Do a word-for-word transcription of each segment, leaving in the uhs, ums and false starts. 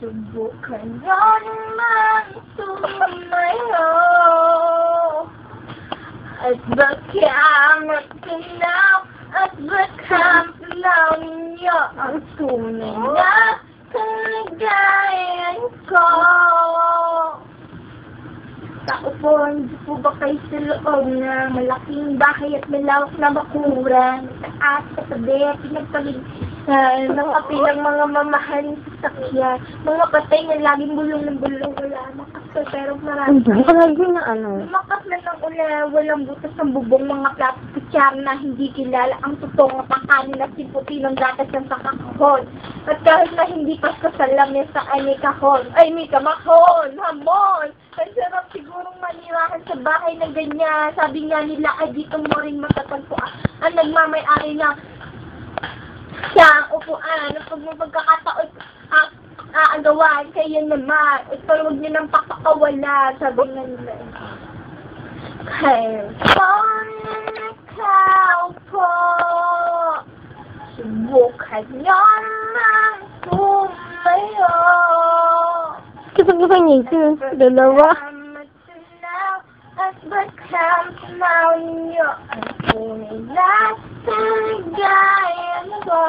Subukan nyo naman tumayo at baka magtinaw at baka tinaw ninyo ang tunay na kaligayan ko. Tao po, hindi po ba kayo sa loob ng malaking bahay at malawak na bakuran? Taas, katabi, pinagpalitan, ng kapilang mga mamahaling sasakyan, mga patay na laging bulong ng bulong, wala makasal, pero marami. Ang na ano? Lumakas na ng ulan, walang butas ng bubong, mga plato kutsar na hindi kilala ang totoong pakanin at simputi ng gatas ng sakakahon. At kahit na hindi pa sa lamesa ay may kahon, ay may kamakon, hamon. Ang sarap sigurong manirahan sa bahay na ganyan. Sabi nga nila ay dito mo rin matatagpuan ang nagmamay-ari na sa upuan. Pag mo pagkakataon ah, aagawan, kaya naman. Ito huwag niyo nang pakakawala. Sabi nga nila. Kaya ikaw po, subukan niyo naman tumayo. Kapag-kapag niya ito, dalawa. At baka tanaw niyo ang tunay na kaligayan ko.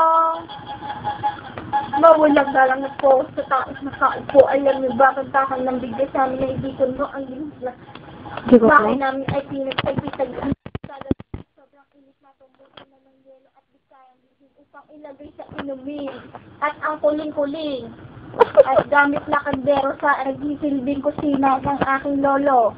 Mawalang galang na po sa taos na kaupo. Alam niyo ba kung takang ng bigay sa amin na ibikon mo ang ginisla. Bahay namin ay pinag-agpitag ang sobrang inis na tumbukan na ng yelo at bigayang bihin upang ilagay sa inumin. At ang kuling-kuling at gamit na kandero sa nagsisilbing kusina ng aking lolo.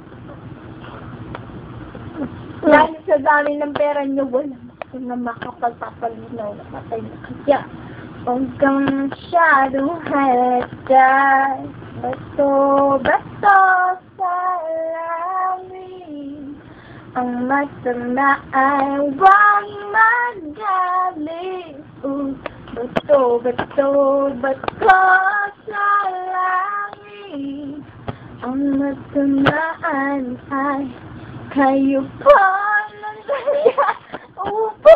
Dahil sa dami ng pera niyo, wala na makapagpapalinaw na patay na kaya. Huwag kang masyadong halata. Basto, basto sa langit. Ang masama ay huwag magalit. Uh, basto, basto, basto sa langit. Ang masamaan ay kayo po ng daya upo.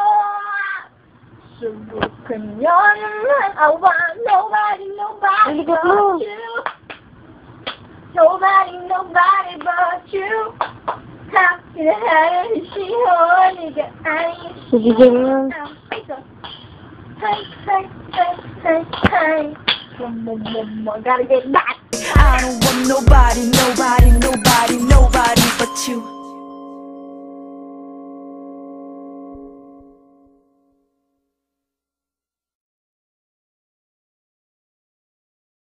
Subukan nyo naman. I want nobody, nobody but you. Nobody, nobody but you. How can I have she only got eyes? Sige ganyan. Hey, hey, hey, hey, hey. Gotta get back. I don't want nobody, nobody, nobody, nobody but you.